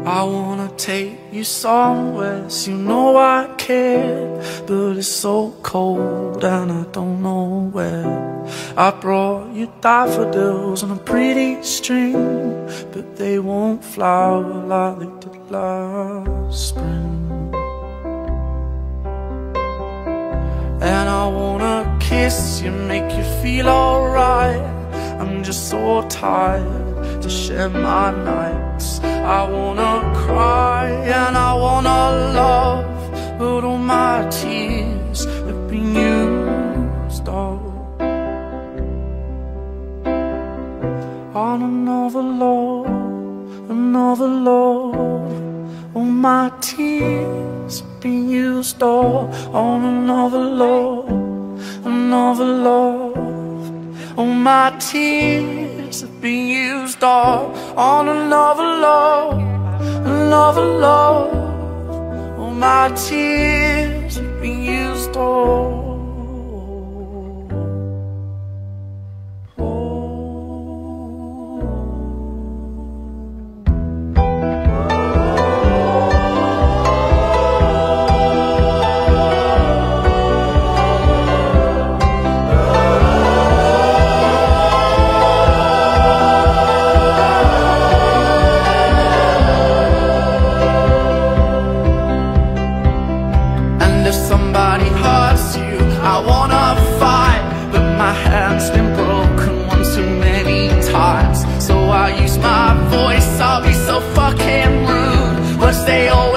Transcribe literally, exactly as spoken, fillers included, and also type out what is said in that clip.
I wanna take you somewhere, so you know I care, but it's so cold and I don't know where. I brought you daffodils on a pretty string, but they won't flower like they did last spring. And I wanna kiss you, make you feel alright. I'm just so tired to share my nights. I wanna cry and I wanna love, but all my tears have been used up on another love, another love. All my tears have been used up on another love, another love. All my tears have been used up on another love, another love. All my tears have been used up. If somebody hurts you, I wanna fight, but my hand's been broken one too many times. So I use my voice, I'll be so fucking rude, but stay over.